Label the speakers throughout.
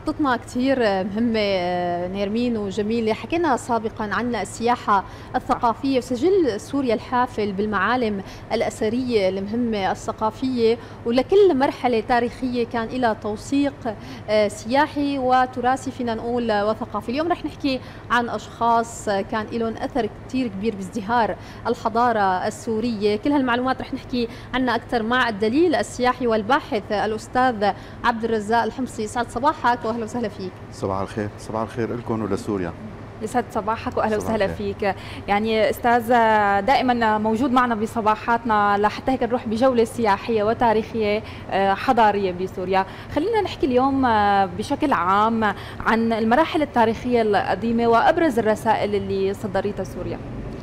Speaker 1: محطتنا كثير مهمة نيرمين وجميلة. حكينا سابقا عن السياحة الثقافية وسجل سوريا الحافل بالمعالم الأثرية المهمة الثقافية، ولكل مرحلة تاريخية كان لها توثيق سياحي وتراثي فينا نقول وثقافي. اليوم رح نحكي عن أشخاص كان لهم أثر كثير كبير بازدهار الحضارة السورية. كل هالمعلومات رح نحكي عنها أكثر مع الدليل السياحي والباحث الأستاذ عبد الرزاق الحمصي. يسعد صباحك واهلا وسهلا فيك.
Speaker 2: صباح الخير، صباح الخير لكم ولسوريا.
Speaker 3: يسعد صباحك واهلا وسهلا فيك. يعني استاذ دائما موجود معنا بصباحاتنا لحتى هيك نروح بجوله سياحيه وتاريخيه حضاريه بسوريا. خلينا نحكي اليوم بشكل عام عن المراحل التاريخيه القديمه وابرز الرسائل اللي صدرتها سوريا.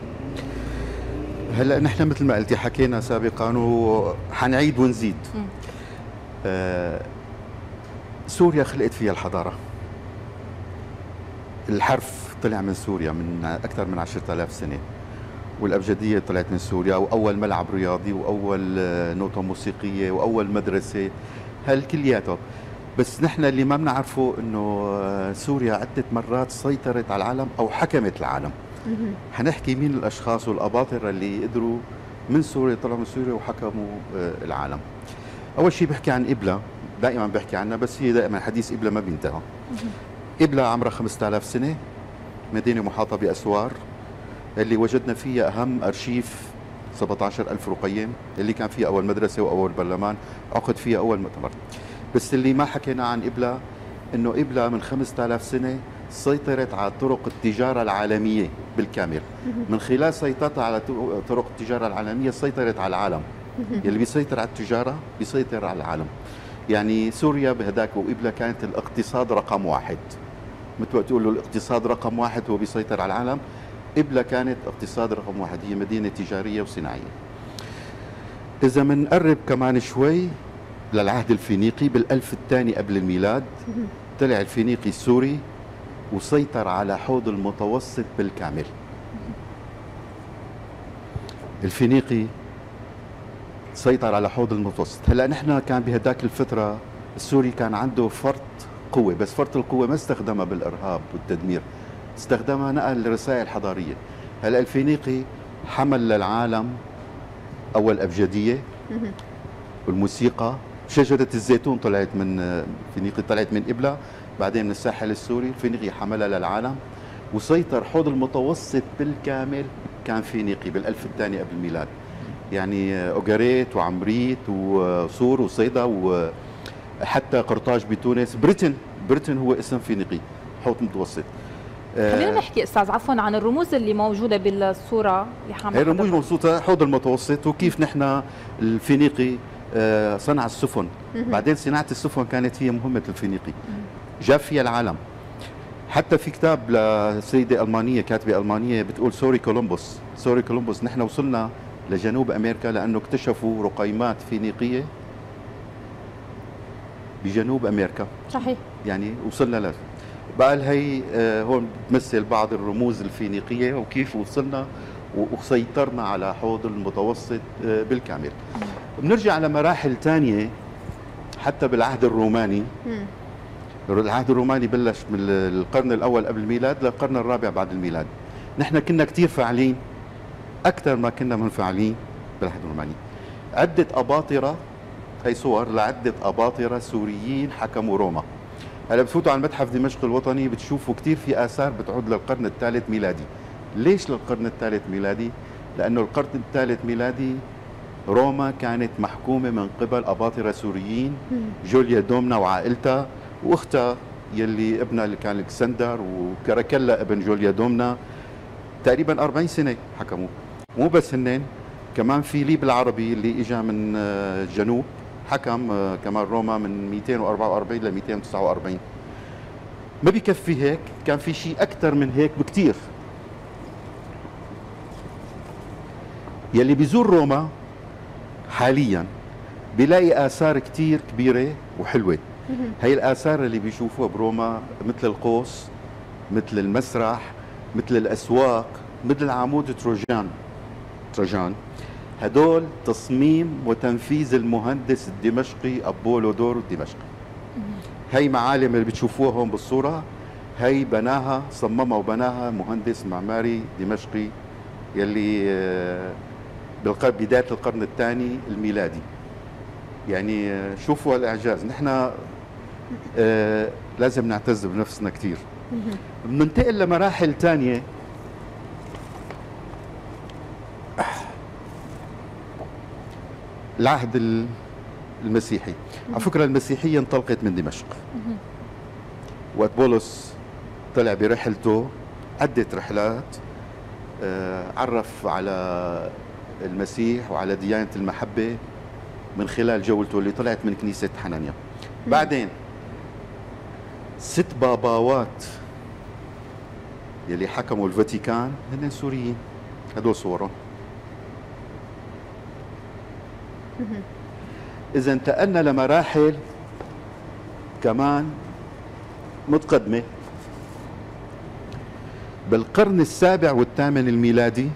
Speaker 2: هلا نحن مثل ما قلتي حكينا سابقا وحنعيد ونزيد. سوريا خلقت فيها الحضاره. الحرف طلع من سوريا من أكثر من 10,000 سنة، والأبجدية طلعت من سوريا، وأول ملعب رياضي وأول نوتة موسيقية وأول مدرسة، هالكلياته. بس نحن اللي ما بنعرفه إنه سوريا عدة مرات سيطرت على العالم أو حكمت العالم. حنحكي مين الأشخاص والأباطرة اللي قدروا من سوريا، طلعوا من سوريا وحكموا العالم. أول شيء بحكي عن إبلة، دائما بحكي عنها، بس هي دائما حديث إبلة ما بينتهى. إبلة عمرها 5000 سنة، مدينة محاطة بأسوار، اللي وجدنا فيها أهم أرشيف 17,000 رقيم، اللي كان فيها أول مدرسة وأول برلمان، عقد فيها أول مؤتمر. بس اللي ما حكينا عن إبلة إنه إبلة من 5000 سنة سيطرت على طرق التجارة العالمية بالكامل. من خلال سيطرتها على طرق التجارة العالمية سيطرت على العالم. اللي بيسيطر على التجارة بيسيطر على العالم. يعني سوريا بهداك وإبلة كانت الاقتصاد رقم واحد. مثل ما تقولوا الاقتصاد رقم واحد هو بيسيطر على العالم. إبلة كانت اقتصاد رقم واحد، هي مدينة تجارية وصناعية. إذا منقرب كمان شوي للعهد الفينيقي بالألف الثاني قبل الميلاد، طلع الفينيقي السوري وسيطر على حوض المتوسط بالكامل. الفينيقي سيطر على حوض المتوسط. هلا نحن كان بهداك الفترة السوري كان عنده فرط قوة، بس فرط القوة ما استخدمها بالإرهاب والتدمير، استخدمها نقل رسائل حضارية. هلا الفينيقي حمل للعالم أول أبجدية والموسيقى، شجرة الزيتون طلعت من فينيقي، طلعت من إبلة، بعدين من الساحل السوري. الفينيقي حملها للعالم وسيطر حوض المتوسط بالكامل، كان فينيقي بالألف الثاني قبل الميلاد. يعني أوغاريت وعمريت وصور وصيدا وحتى قرطاج بتونس. بريتن هو اسم فينيقي، حوض متوسط.
Speaker 3: خلينا نحكي استاذ عفوا عن الرموز اللي موجوده بالصوره اللي حامل.
Speaker 2: هي الرموز موجوده حوض المتوسط، وكيف نحن الفينيقي صنع السفن. بعدين صناعه السفن كانت هي مهمه الفينيقي، جاب فيها العالم. حتى في كتاب لسيده المانيه، كاتبه المانيه، بتقول سوري كولومبوس، سوري كولومبوس، نحن وصلنا لجنوب امريكا لانه اكتشفوا رقيمات فينيقيه بجنوب امريكا.
Speaker 3: صحيح.
Speaker 2: يعني وصلنا له. بقى هي هون بتمثل بعض الرموز الفينيقيه وكيف وصلنا وسيطرنا على حوض المتوسط بالكامل. بنرجع لمراحل ثانيه حتى بالعهد الروماني. العهد الروماني بلش من القرن الاول قبل الميلاد للقرن الرابع بعد الميلاد. نحن كنا كثير فاعلين، اكثر ما كنا منفعلين بالعهد الروماني. عده اباطره، هي صور لعده اباطره سوريين حكموا روما. هلا بتفوتوا على المتحف دمشق الوطني بتشوفوا كثير في اثار بتعود للقرن الثالث ميلادي. ليش للقرن الثالث ميلادي؟ لانه القرن الثالث ميلادي روما كانت محكومه من قبل اباطره سوريين، جوليا دومنا وعائلتها واختها يلي ابنها اللي كان الكسندر، وكراكلا ابن جوليا دومنا. تقريبا 40 سنه حكموا. مو بس هنين، كمان فيليب العربي اللي اجى من الجنوب حكم كمان روما من 244 ل 249. ما بيكفي هيك، كان في شيء اكثر من هيك بكثير. يلي بيزور روما حاليا بيلاقي آثار كتير كبيرة وحلوة. هي الآثار اللي بيشوفوها بروما مثل القوس، مثل المسرح، مثل الأسواق، مثل عمود تروجان، هدول تصميم وتنفيذ المهندس الدمشقي أبولودور الدمشقي. هي معالم اللي بتشوفوها هون بالصورة، هي بناها صممها وبناها مهندس معماري دمشقي يلي بداية القرن الثاني الميلادي. يعني شوفوا الإعجاز. نحن لازم نعتز بنفسنا كثير. بننتقل لمراحل ثانية. العهد المسيحي. على فكرة المسيحية انطلقت من دمشق. وقت بولس طلع برحلته عدة رحلات، عرف على المسيح وعلى ديانة المحبة من خلال جولته اللي طلعت من كنيسة حنانيا. بعدين 6 باباوات يلي حكموا الفاتيكان هن سوريين، هدول صورهم. إذا انتقلنا لمراحل كمان متقدمة. بالقرن السابع والثامن الميلادي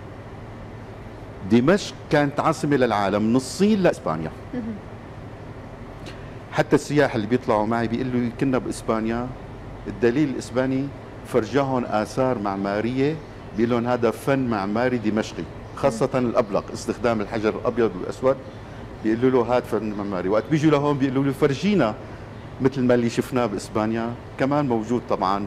Speaker 2: دمشق كانت عاصمة للعالم من الصين لإسبانيا. حتى السياح اللي بيطلعوا معي بيقولوا كنا بإسبانيا، الدليل الإسباني فرجاهم آثار معمارية بيقول لهم هذا فن معماري دمشقي، خاصة الأبلق، استخدام الحجر الأبيض والأسود. بيقولوا له هذا فن معماري. وقت بيجوا لهون بيقولوا له فرجينا مثل ما اللي شفناه بإسبانيا كمان موجود طبعا.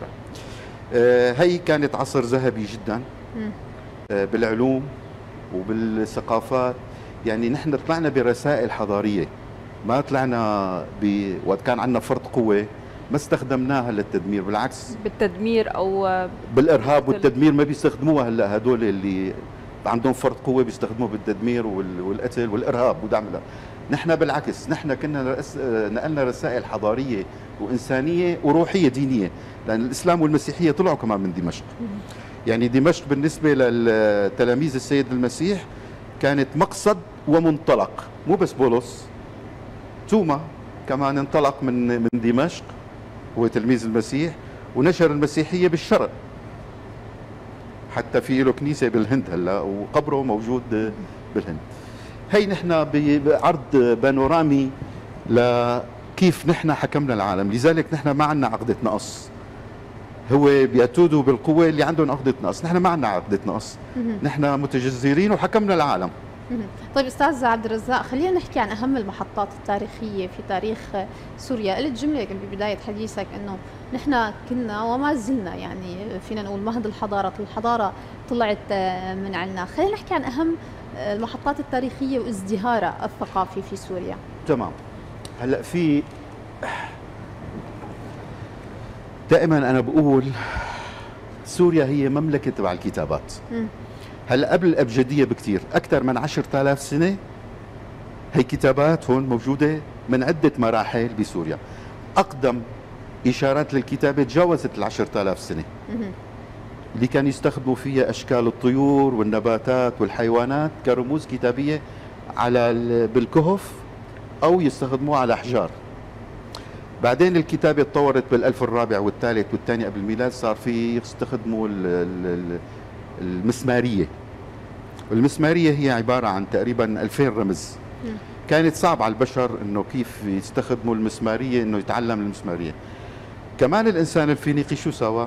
Speaker 2: هي كانت عصر ذهبي جدا بالعلوم وبالثقافات. يعني نحن طلعنا برسائل حضارية، ما طلعنا وقت كان عندنا فرط قوة ما استخدمناها للتدمير، بالعكس
Speaker 3: بالتدمير او
Speaker 2: بالارهاب والتدمير ما بيستخدموها هلا. هدول اللي عندهم فرط قوة بيستخدموها بالتدمير والقتل والارهاب ودعم. نحن بالعكس، نحن كنا نقلنا رسائل حضارية وإنسانية وروحية دينية، لأن الإسلام والمسيحية طلعوا كمان من دمشق. يعني دمشق بالنسبة لتلاميذ السيد المسيح كانت مقصد ومنطلق. مو بس بولس، توما كمان انطلق من دمشق، هو تلميذ المسيح، ونشر المسيحية بالشرق. حتى في له كنيسة بالهند هلا وقبره موجود بالهند. هي نحن بعرض بانورامي لكيف نحن حكمنا العالم. لذلك نحن ما عندنا عقدة نقص. هو بيعتودوا بالقوة اللي عندهم عقدة نقص، نحن ما عندنا عقدة نقص. نحن متجذرين وحكمنا العالم.
Speaker 1: طيب استاذ عبد الرزاق، خلينا نحكي عن اهم المحطات التاريخيه في تاريخ سوريا. قلت جمله ببدايه حديثك انه نحن كنا وما زلنا يعني فينا نقول مهد الحضاره طلعت من عنا. خلينا نحكي عن اهم المحطات التاريخيه وازدهارها الثقافي في سوريا.
Speaker 2: تمام. هلا في دائما انا بقول سوريا هي مملكه تبع الكتابات. هلا قبل الابجديه بكثير، اكثر من 10,000 سنه هي كتابات هون موجوده من عده مراحل بسوريا. اقدم اشارات للكتابه تجاوزت 10,000 سنه، اللي كانوا يستخدموا فيها اشكال الطيور والنباتات والحيوانات كرموز كتابيه على بالكهف او يستخدموها على احجار. بعدين الكتابه تطورت بالالف الرابع والثالث والثاني قبل الميلاد، صار في يستخدموا المسماريه. والمسماريه هي عباره عن تقريبا 2000 رمز. كانت صعب على البشر انه كيف يستخدموا المسماريه، انه يتعلم المسماريه. كمان الانسان الفينيقي شو سوى؟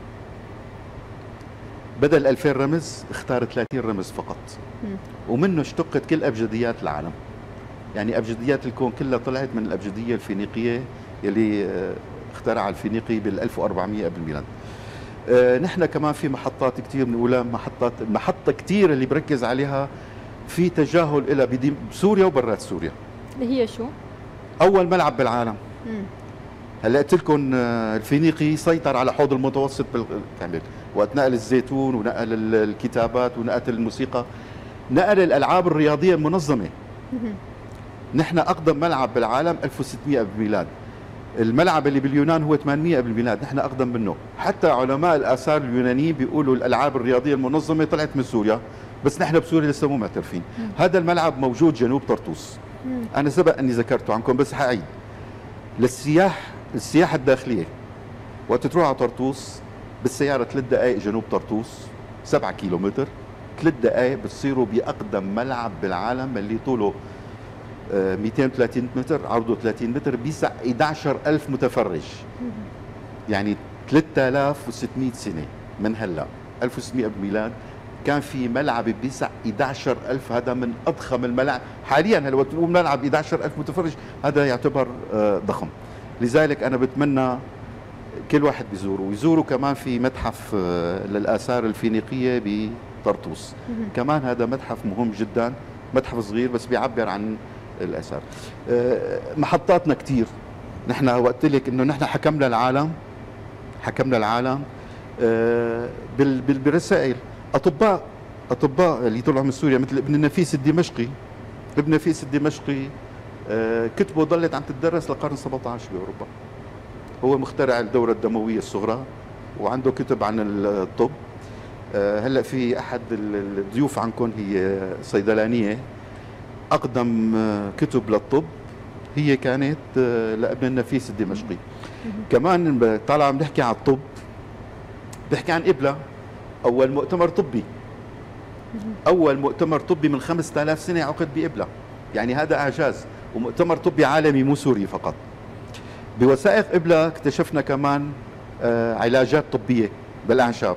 Speaker 2: بدل 2000 رمز اختار 30 رمز فقط، ومنه اشتقت كل ابجديات العالم. يعني ابجديات الكون كلها طلعت من الابجديه الفينيقيه يلي اخترعها الفينيقي بال 1400 قبل الميلاد. نحن كمان في محطات كثير بنقولها، محطه كثير اللي بركز عليها في تجاهل إلى بسوريا وبرات سوريا.
Speaker 3: اللي هي شو؟
Speaker 2: اول ملعب بالعالم. هلا قلت لكم الفينيقي سيطر على حوض المتوسط بالكامل، وقت نقل الزيتون ونقل الكتابات ونقل الموسيقى، نقل الالعاب الرياضيه المنظمه. نحن اقدم ملعب بالعالم 1600 قبل الميلاد. الملعب اللي باليونان هو 800 قبل الميلاد، نحن اقدم منه. حتى علماء الاثار اليونانيين بيقولوا الالعاب الرياضيه المنظمه طلعت من سوريا، بس نحن بسوريا لسه مو معترفين. هذا الملعب موجود جنوب طرطوس. انا سبق اني ذكرته عنكم بس حأعيد. السياحه الداخليه وقت تروح على طرطوس بالسياره 3 دقائق جنوب طرطوس، 7 كيلومتر، 3 دقائق بتصيروا باقدم ملعب بالعالم اللي طوله 230 متر، عرضه 30 متر، بيسع 11,000 متفرج. يعني 3600 سنة من هلا 1600 قبل الميلاد كان في ملعب بيسع 11,000. هذا من أضخم الملاعب حاليا. هلا وقت نقول ملعب 11,000 متفرج هذا يعتبر ضخم. لذلك أنا بتمنى كل واحد بيزوره، ويزوروا كمان في متحف للآثار الفينيقية بطرطوس. كمان هذا متحف مهم جدا، متحف صغير بس بيعبر عن الآثار. محطاتنا كتير. نحن وقت لك انه نحن حكمنا العالم بالرسائل. اطباء اللي طلعوا من سوريا مثل ابن النفيس الدمشقي كتبه ضلت عم تدرس للقرن 17 باوروبا. هو مخترع الدورة الدموية الصغرى وعنده كتب عن الطب. هلا في احد الضيوف عندكم هي صيدلانية، اقدم كتب للطب هي كانت لابن النفيس الدمشقي. كمان طالما بنحكي عن الطب بحكي عن إبلة. أول مؤتمر طبي من 5000 سنة عقد بإبلة. يعني هذا إعجاز، ومؤتمر طبي عالمي مو سوري فقط. بوثائق إبلة اكتشفنا كمان علاجات طبية بالأعشاب.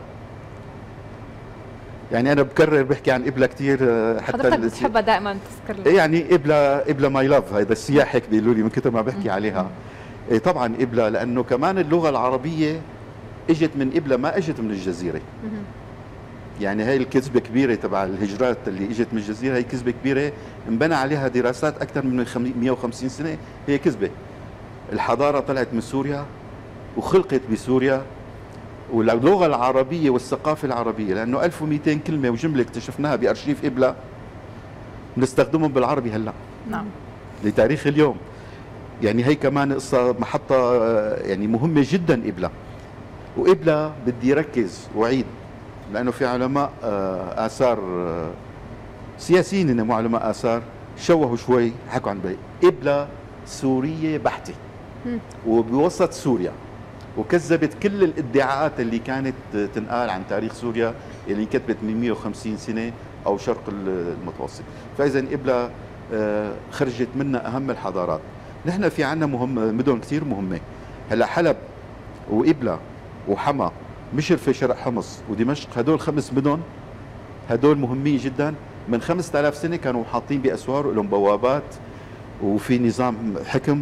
Speaker 2: يعني أنا بحكي عن إبلة كثير. حتى
Speaker 3: حضرتك بتحبها دائما تذكر لي.
Speaker 2: يعني إبلة ماي لاف، هذا السياح هيك بيقولوا لي من كثر ما بحكي عليها. طبعا إبلة لأنه كمان اللغة العربية اجت من إبلة، ما اجت من الجزيرة. يعني هاي الكذبة كبيرة تبع الهجرات اللي اجت من الجزيرة، هي كذبة كبيرة انبنى عليها دراسات أكثر من 150 سنة. هي كذبة. الحضارة طلعت من سوريا وخلقت بسوريا، واللغة العربية والثقافة العربية لأنه 1200 كلمة وجملة اكتشفناها بأرشيف إبلة بنستخدمهم بالعربي هلا.
Speaker 3: نعم.
Speaker 2: لتاريخ اليوم. يعني هي كمان قصة محطة يعني مهمة جدا إبلة. وإبلة بدي ركز وعيد لأنه في علماء آثار سياسيين إنهم علماء آثار شوهوا شوي، حكوا عن إبلة سورية بحتة وبوسط سوريا، وكذبت كل الادعاءات اللي كانت تنقال عن تاريخ سوريا اللي انكتبت من 150 سنة أو شرق المتوسط. فإذا إبلة خرجت منا أهم الحضارات. نحن في عنا مدن كثير مهمة. هلا حلب وإبلة وحما، مشرفة شرق حمص ودمشق، هدول 5 مدن هدول مهمين جدا. من 5000 سنة كانوا حاطين بأسوار ولهم بوابات وفي نظام حكم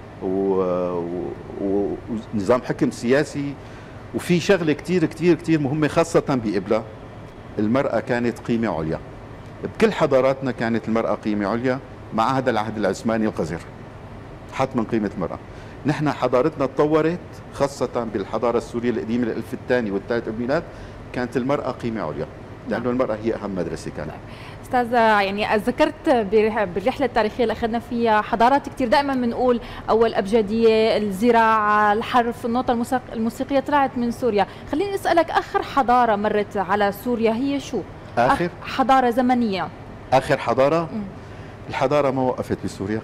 Speaker 2: ونظام حكم سياسي. وفي شغلة كتير كتير كتير مهمة خاصة بإبلة، المرأة كانت قيمة عليا. بكل حضاراتنا كانت المرأة قيمة عليا، ما عدا العهد العثماني القذر حط من قيمة المرأة. نحن حضارتنا تطورت خاصة بالحضارة السورية القديمة الألف الثاني والثالث قبل الميلاد، كانت المرأة قيمة عليا لأنه المرأة هي أهم مدرسة كانت.
Speaker 3: أستاذ، يعني ذكرت بالرحلة التاريخية اللي أخذنا فيها حضارات كثير، دائما بنقول أول أبجدية، الزراعة، الحرف، النوتة الموسيقية طلعت من سوريا. خليني أسألك، آخر حضارة مرت على سوريا هي شو؟
Speaker 2: آخر
Speaker 3: حضارة زمنية.
Speaker 2: آخر حضارة؟ الحضارة ما وقفت بسوريا.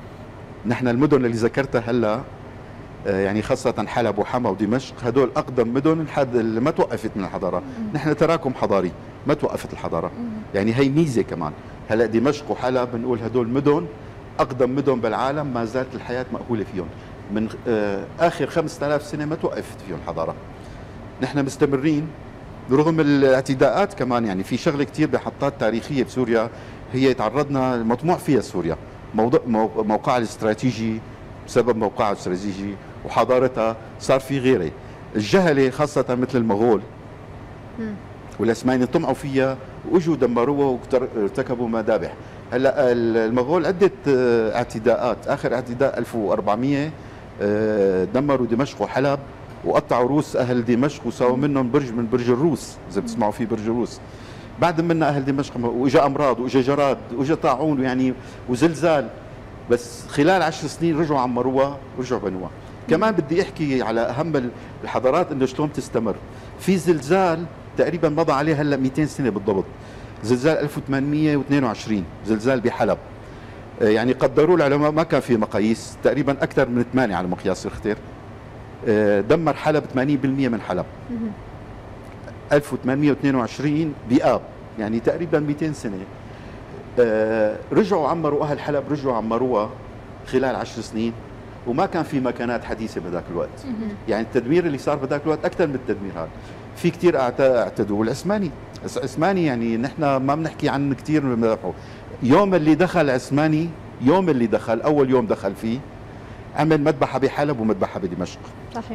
Speaker 2: نحن المدن اللي ذكرتها هلا يعني خاصة حلب وحما ودمشق هدول أقدم مدن اللي ما توقفت من الحضارة. نحن تراكم حضاري ما توقفت الحضارة. يعني هي ميزة كمان. هلا دمشق وحلب بنقول هدول مدن أقدم مدن بالعالم، ما زالت الحياة مأهولة فيهم. من آخر 5000 سنة ما توقفت فيهم الحضارة. نحن مستمرين رغم الاعتداءات كمان. يعني في شغلة كتير بحطات تاريخية بسوريا هي تعرضنا مطموع فيها سوريا، موقعها الاستراتيجي بسبب موقعها الاستراتيجي وحضارتها صار في غيره. الجهلة خاصة مثل المغول والعثمانيين طمعوا فيها واجوا دمروها وارتكبوا مذابح. هلا المغول عدة اعتداءات، اخر اعتداء 1400 دمروا دمشق وحلب وقطعوا روس اهل دمشق وسووا منهم برج من برج الروس، اذا بتسمعوا فيه برج الروس. بعد منا اهل دمشق واجا امراض واجا جراد واجا طاعون يعني وزلزال، بس خلال 10 سنين رجعوا عمروها ورجعوا بنوها. كمان بدي احكي على اهم الحضارات انه شلون تستمر. في زلزال تقريبا مضى عليه هلا 200 سنه بالضبط، زلزال 1822 زلزال بحلب. يعني قدروا العلماء ما كان في مقاييس، تقريبا اكثر من 8 على مقياس ريختر. دمر حلب 80% من حلب. 1822 بآب، يعني تقريبا 200 سنه. رجعوا عمروا اهل حلب، رجعوا عمروها خلال 10 سنين، وما كان في مكانات حديثه بذاك الوقت. يعني التدمير اللي صار بذاك الوقت اكثر من التدمير هذا. في كثير اعتدوا. والعثماني يعني نحن ما بنحكي عن كثير من مذبحه. يوم اللي دخل عثماني، يوم اللي دخل اول يوم دخل فيه، عمل مذبحه بحلب ومذبحه بدمشق.
Speaker 1: صحيح.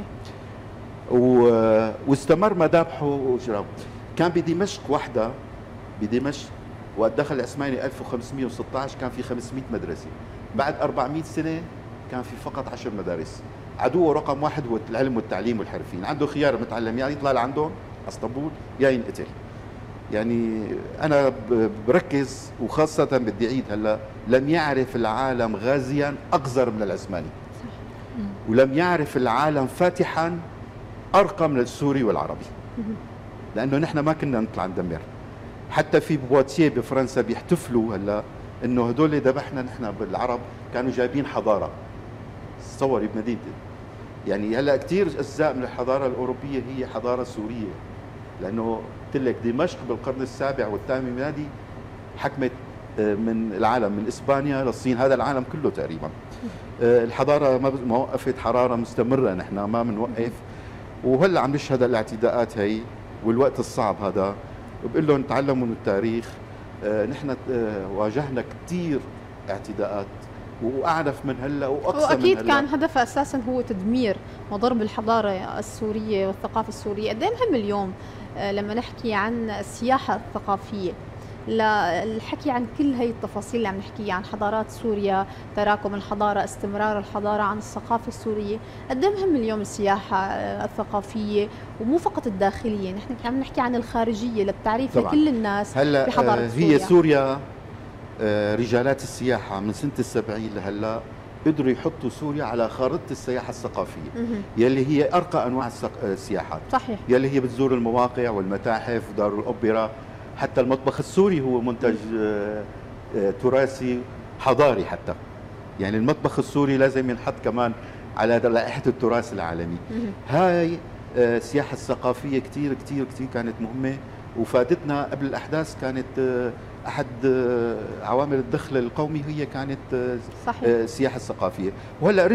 Speaker 2: واستمر مذابحه وجراه. كان بدمشق وحده، بدمشق وقت دخل العثماني 1516 كان في 500 مدرسه. بعد 400 سنه كان في فقط 10 مدارس. عدوه رقم واحد هو العلم والتعليم والحرفيين. عنده خيار متعلم، يعني يطلع لعندهم اسطنبول يا ينقتل. يعني انا بركز، وخاصه بدي اعيد هلا، لم يعرف العالم غازيا اقذر من العثماني، ولم يعرف العالم فاتحا ارقى من السوري والعربي، لانه نحن ما كنا نطلع ندمر. حتى في بواتيه بفرنسا بيحتفلوا هلا انه هدول اللي ذبحنا نحن بالعرب كانوا جايبين حضاره. تصوري بمدينتي، يعني هلا كثير اجزاء من الحضاره الاوروبيه هي حضاره سوريه، لانه قلت لك دمشق بالقرن السابع والثامن الميلادي حكمت من العالم، من اسبانيا للصين، هذا العالم كله تقريبا. الحضاره ما وقفت، حراره مستمره، نحن ما بنوقف. وهلا عم نشهد الاعتداءات هي والوقت الصعب هذا، وبقول لهم تعلموا من التاريخ. نحن واجهنا كثير اعتداءات واعنف من هلا واقصى من هلا،
Speaker 1: واكيد كان هدفها اساسا هو تدمير وضرب الحضاره السوريه والثقافه السوريه. قد ايه مهم اليوم لما نحكي عن السياحه الثقافيه، للحكي عن كل هي التفاصيل اللي عم نحكيها عن حضارات سوريا، تراكم الحضاره، استمرار الحضاره، عن الثقافه السوريه. قد ايه مهم اليوم السياحه الثقافيه، ومو فقط الداخليه، نحن عم نحكي عن الخارجيه للتعريف لكل الناس
Speaker 2: هلا
Speaker 1: بحضاره سوريا.
Speaker 2: هي سوريا رجالات السياحه من سنه ال70 لهلا قدروا يحطوا سوريا على خارطه السياحه الثقافيه، يلي هي ارقى انواع السياحات.
Speaker 1: صحيح.
Speaker 2: يلي هي بتزور المواقع والمتاحف ودار الاوبرا. حتى المطبخ السوري هو منتج تراثي حضاري حتى. يعني المطبخ السوري لازم ينحط كمان على لائحة التراث العالمي. هاي السياحة الثقافية كتير كتير كتير كانت مهمة، وفادتنا قبل الأحداث. كانت أحد عوامل الدخل القومي هي كانت صحيح. السياحة الثقافية. وهلأ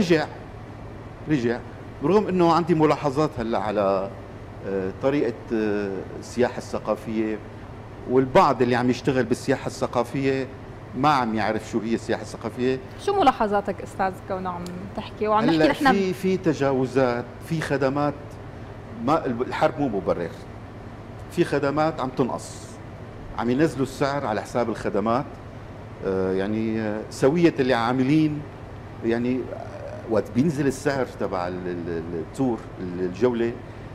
Speaker 2: رجع برغم أنه عندي ملاحظات هلأ على طريقة السياحة الثقافية، والبعض اللي عم يشتغل بالسياحة الثقافية ما عم يعرف شو هي السياحة الثقافية.
Speaker 3: شو ملاحظاتك استاذ كونه عم تحكي وعم نحكي نحن؟
Speaker 2: في تجاوزات، في خدمات. ما الحرب مو مبرر. في خدمات عم تنقص، عم ينزلوا السعر على حساب الخدمات. يعني سوية اللي عاملين، يعني وقت بينزل السعر تبع التور الجولة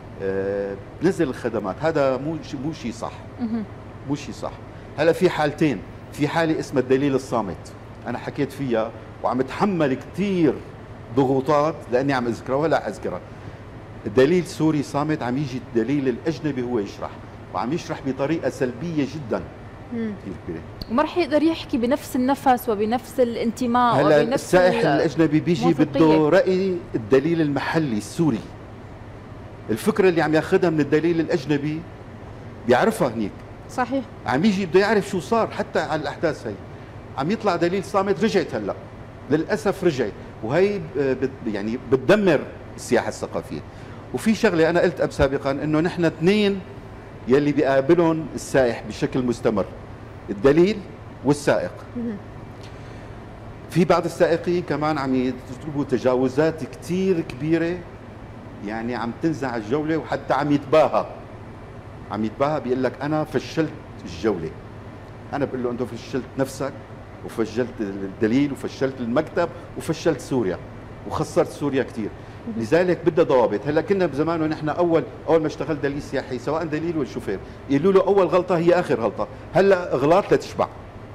Speaker 2: بنزل الخدمات. هذا مو شيء صح، مو شيء صح. هلا في حالتين، في حالة اسمها الدليل الصامت، أنا حكيت فيها وعم اتحمل كثير ضغوطات لأني عم أذكرها ولا أذكرها. الدليل سوري صامت، عم يجي الدليل الأجنبي هو يشرح، وعم يشرح بطريقة سلبية جدا كثير كبيرة،
Speaker 3: وما رح يقدر يحكي بنفس النفس وبنفس الانتماء.
Speaker 2: هلا السائح الأجنبي بيجي بده رأي الدليل المحلي السوري. الفكرة اللي عم ياخذها من الدليل الأجنبي بيعرفها هنيك.
Speaker 1: صحيح.
Speaker 2: عم يجي بده يعرف شو صار حتى على الأحداث هي. عم يطلع دليل صامت. رجعت هلا للأسف رجعت، وهي يعني بتدمر السياحة الثقافية. وفي شغلة أنا قلت سابقا إنه نحن اثنين يلي بيقابلهم السائح بشكل مستمر، الدليل والسائق. في بعض السائقين كمان عم يطلبوا تجاوزات كثير كبيرة، يعني عم تنزع الجولة، وحتى عم يتباهى بيقول لك أنا فشلت الجولة. أنا بقول له أنت فشلت نفسك، وفشلت الدليل، وفشلت المكتب، وفشلت سوريا، وخسرت سوريا كثير. لذلك بدها ضوابط. هلا كنا بزمانه نحن أول ما اشتغل دليل سياحي، سواء دليل ولا شوفير، يقولوا له أول غلطة هي آخر غلطة. هلا أغلاط لتشبع.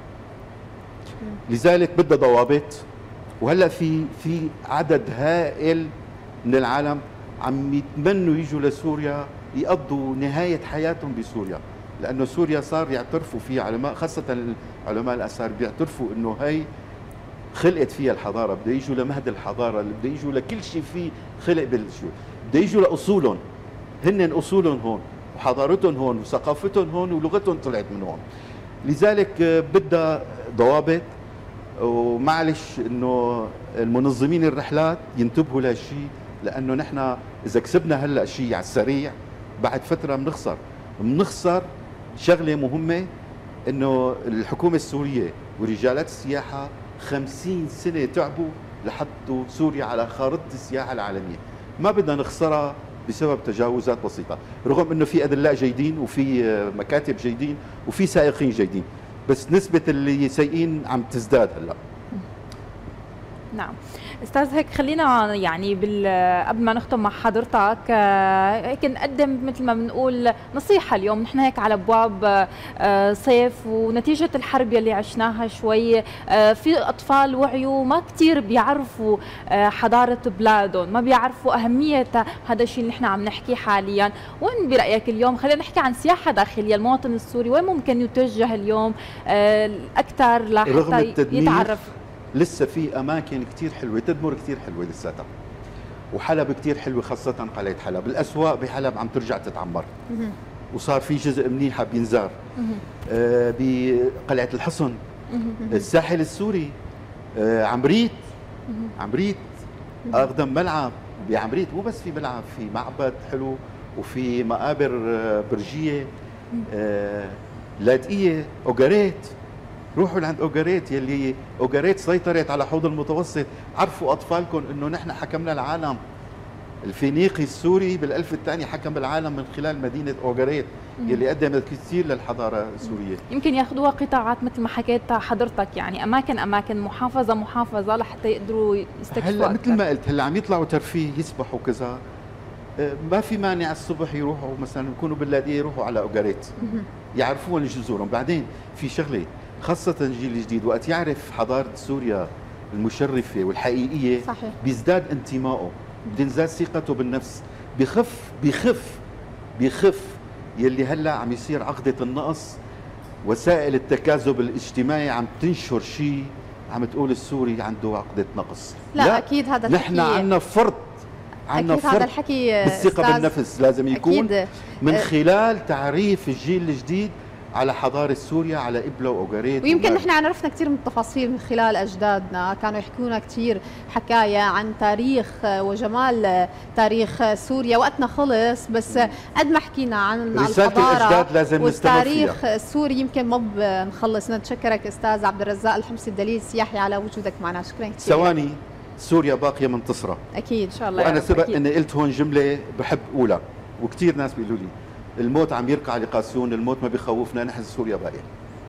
Speaker 2: لذلك بدها ضوابط. وهلا في عدد هائل من العالم عم يتمنوا يجوا لسوريا يقضوا نهاية حياتهم بسوريا، لأنه سوريا صار يعترفوا فيها علماء، خاصة علماء الآثار بيعترفوا إنه هي خلقت فيها الحضارة. بده يجوا لمهد الحضارة، بده يجوا لكل شيء فيه خلق بالشو، بده يجوا لأصولهم. هن أصولهم هون، وحضارتهم هون، وثقافتهم هون، ولغتهم طلعت من هون. لذلك بدها ضوابط، ومعلش انه المنظمين الرحلات ينتبهوا لهالشيء، لانه نحن اذا كسبنا هلا شيء على السريع بعد فتره بنخسر شغله مهمه، انه الحكومه السوريه ورجالات السياحه 50 سنه تعبوا لحطوا سوريا على خارطه السياحه العالميه، ما بدنا نخسرها بسبب تجاوزات بسيطه، رغم انه في ادلاء جيدين وفي مكاتب جيدين وفي سائقين جيدين، بس نسبه اللي سايقين عم تزداد هلا.
Speaker 3: نعم استاذ، هيك خلينا يعني قبل ما نختم مع حضرتك هيك نقدم مثل ما بنقول نصيحه. اليوم نحن هيك على ابواب صيف، ونتيجه الحرب يلي عشناها شوي في اطفال وعيوا ما كثير بيعرفوا حضاره بلادهم، ما بيعرفوا اهميه هذا الشيء اللي نحن عم نحكيه حاليا. وين برايك اليوم خلينا نحكي عن سياحه داخليه، المواطن السوري وين ممكن يتوجه اليوم اكثر لحتى يتعرف؟
Speaker 2: لسه في اماكن كثير حلوه، تدمر كثير حلوه لساتها، وحلب كثير حلوه، خاصه قلعه حلب، الاسواق بحلب عم ترجع تتعمر، وصار في جزء منيح بينزار، بقلعه الحصن، الساحل السوري، عمريت اقدم ملعب بعمريت، مو بس في ملعب، في معبد حلو وفي مقابر برجيه، لاذقيه، اوغاريت. روحوا لعند اوغاريت، يلي اوغاريت سيطرت على حوض المتوسط، عرفوا اطفالكم انه نحن حكمنا العالم. الفينيقي السوري بالالف الثاني حكم العالم من خلال مدينه اوغاريت يلي قدمت كثير للحضاره السوريه.
Speaker 3: يمكن ياخذوها قطاعات مثل ما حكيت حضرتك، يعني اماكن محافظه لحتى يقدروا يستكشفوا.
Speaker 2: هلا مثل ما قلت، هلا عم يطلعوا ترفيه، يسبحوا كذا، ما في مانع الصبح يروحوا مثلا يكونوا باللاذقيه يروحوا على اوغاريت يعرفوا وين جذورهم. بعدين في شغله خاصة الجيل الجديد وقت يعرف حضارة سوريا المشرفة والحقيقية، صحيح، بيزداد انتمائه، بتنزداد ثقته بالنفس، بيخف يلي هلا عم يصير عقدة النقص. وسائل التكاذب الاجتماعي عم تنشر شيء عم تقول السوري عنده عقدة نقص.
Speaker 1: لا اكيد هذا الحكي،
Speaker 2: نحن عندنا فرط،
Speaker 1: هذا الحكي
Speaker 2: بالثقة بالنفس لازم يكون من خلال تعريف الجيل الجديد على حضارة سوريا، على إبلة وأوغاريت.
Speaker 1: ويمكن نحن عرفنا كثير من التفاصيل من خلال أجدادنا، كانوا يحكونا كثير حكاية عن تاريخ وجمال تاريخ سوريا. وقتنا خلص، بس قد ما حكينا عن الحضارة والتاريخ السوري يمكن ما بنخلص. نتشكرك أستاذ عبد الرزاق الحمصي، الدليل السياحي، على وجودك معنا. شكرا كثير.
Speaker 2: ثواني، سوريا باقية منتصرة
Speaker 1: أكيد إن شاء الله.
Speaker 2: وأنا سبق أني قلت هون جملة بحب أقولها، وكثير ناس بيقولوا لي الموت عم يركع لقاسيون، الموت ما بيخوفنا، نحن سوريا باقية.